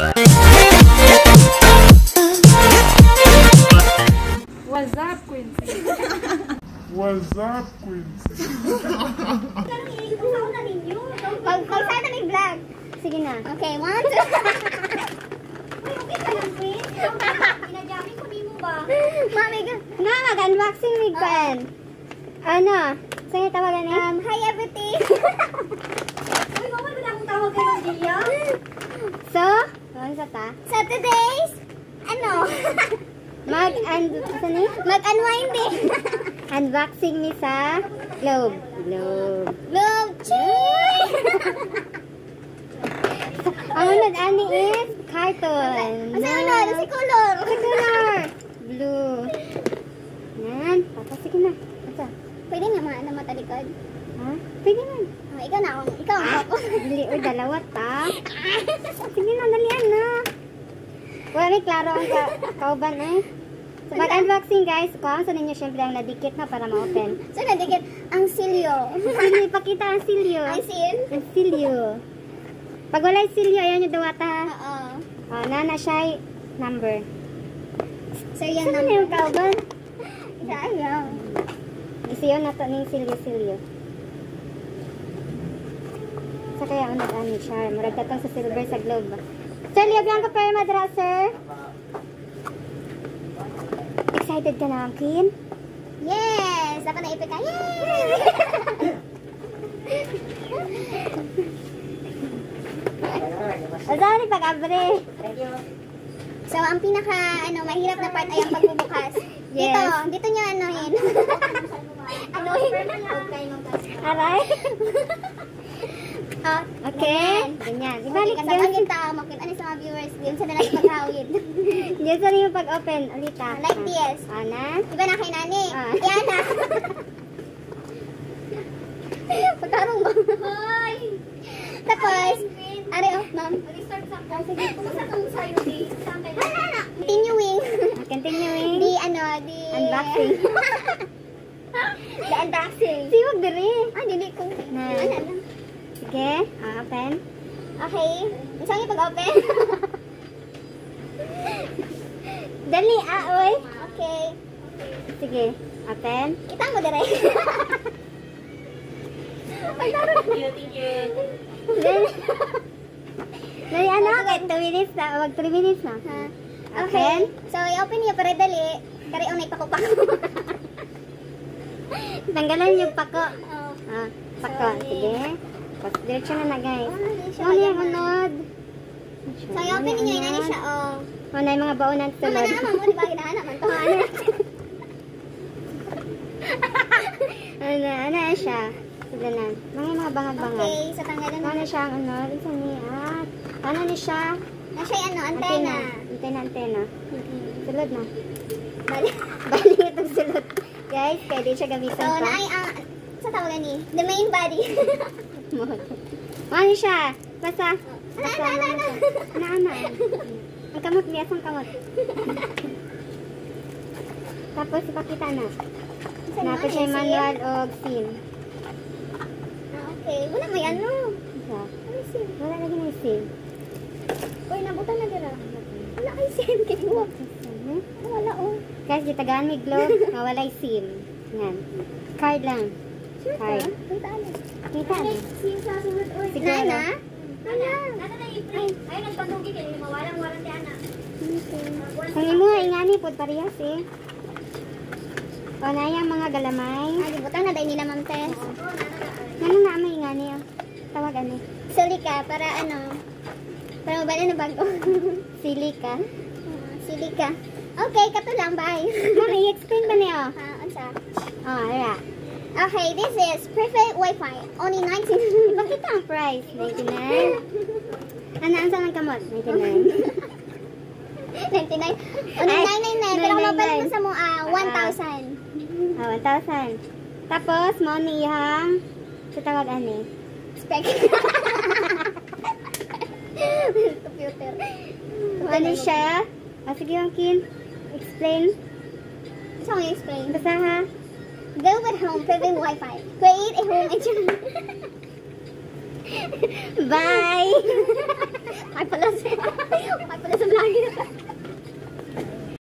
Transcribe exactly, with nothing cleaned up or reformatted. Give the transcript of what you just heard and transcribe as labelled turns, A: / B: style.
A: What's up, Quincy?
B: What's up, Quincy?
C: Pag pag sa may vlog. Sige na. Okay, one, two. Uy, okay ka lang, Queen. Pinadyamin ko, di mo ba? Mami, nga, mag-unboxing with Gwen. Ano? Sige, tawagan eh. Um, hi, everything. Uy, mama, wala akong tawag kayo ng Gia. So, ano sa ta? So, today's, ano? Mag, and, mag-unwind eh. Unboxing ni sa Globe. Globe. Globe, cheese! Ang unod, ani is carton. Ang unod, si color. Si color. Blue. Yan. Papa, sige na. Asa? Pwede nga mga ano matalikod? Ha? Pwede man. Oh, ikaw na. Ikaw ang papa. Dili, o dalawa ta. Sige na, dalian na. Wala may klaro ang ka kauban eh. So, pag-unboxing guys, kung saan ninyo syempre ang nadikit na para ma-open. So, nadikit ang silyo. Silyo, ipakita ang silyo. Ang sil? Ang silyo. Pag wala yung silyo, ayan yung dawata. Oo. Oh, nana siya number. So, yan number. Saan yung kauban? Sayang. Isiyo na to ng silyo-silyo. Sa kaya ang nag-ano siya. Murag tatang sa silver sa globe. Sir, liyabihan ka pa yung madra, sir. Excited ka na, Queen? Yes! Ako naipit ka. Yes! Masari pag-abre. So, ang pinaka, ano, mahirap na part ay ang pagbubukas. Yes. Dito, dito nyo anuhin. Anuhin? Aray? Oh, okay. Ganyan. Ibalik ka sa kita. Makin ano sa mga viewers. Diyan sa nalang paghawid. Diyan sa rin yung pag-open. Alita. Like this. Ana. Iba na kay nani. Yan na. Pagkarong ba? Hoy! Tapos, ari oh, ma'am. Mag-start sa ako. Sige, kumusta kang sa'yo di? Continuing. Continuing. Di ano, di... Unboxing. The unboxing. Siwag diri. Ah, dili ko. Na. Ano lang. Sige, uh, open. Okay. Isang yung pag-open. Dali, ah, oy. Okay. Sige, open. Kita mo dire. Ay, naroon. Thank you, thank you. Dali. Dali, ano? Okay, two minutes na. Wag three minutes na. Ha? Okay. So, i-open niyo para dali. Kari ang may pako-pako. Tanggalan yung pako. Ah, pako. Sige. Diretso na na guys. Ano yung unod? So, i-open niyo yun. Ano siya, oh. Ano yung mga baunan sa sunod. Mama na, mo, di ba hinahanap man to? Ano, ano siya? Sige na. Mga mga bangag-bangag. Okay, so tanggalan na. Ano siya ang unod? Isa niya. Ano niya siya? Ano siya ano? Antena. Antena, antena. Sulod na. Bali. Bali itong sulod. Guys, kaya di siya gamitan pa. So, naay ang... Sa tawagan ni? The main body. Ano siya? Basta. Basta. Ana, ana, ana. Ana, ana. Ang kamot, biyasang kamot. Tapos, ipakita na. Napit siya yung manual o SIM. Ah, okay. Wala may ano. Isa. Ano SIM? Wala lagi na yung SIM. Uy, nabutan na dira. Wala kay SIM. Kinuha. Wala oh. Guys, gitagaan may globe. Wala yung SIM. Yan. Card lang. Card. Kita ano? Kita ano? SIM sa sunod. Siguro. Nana? Nana? Nana na i-print. Ayun, nagpatugi kayo. Mawalang-walang di anak. Kung imo nga ingani po parehas eh. O na yung mga galamay. Ah, dibutan na dahil nila Ma'am Tess. Ano na may ingani oh. Tawag ano? Silika para ano? Para mabala na bago. Silika. Silika. Okay, kato lang. Bye. Mami, i-explain ba niyo? Ha, unsa? Oh, alright. Okay, this is perfect Wi-Fi. Only nineteen. Bakit ang price? ninety-nine. Ano, ang saan ang kamot? ninety-nine. ninety-nine. Only nine ninety-nine. Pero mabalik mo sa mo, ah, one thousand. Ah, one thousand. Tapos, mo niyang, sa tawag ani? Spec. Computer. Ano siya? Ah, sige, Kin. Explain. Saan mo explain? Basta ha? Build at home, perfect Wi-Fi. Create a home internet. Bye! Ay pala sa... Ay pala sa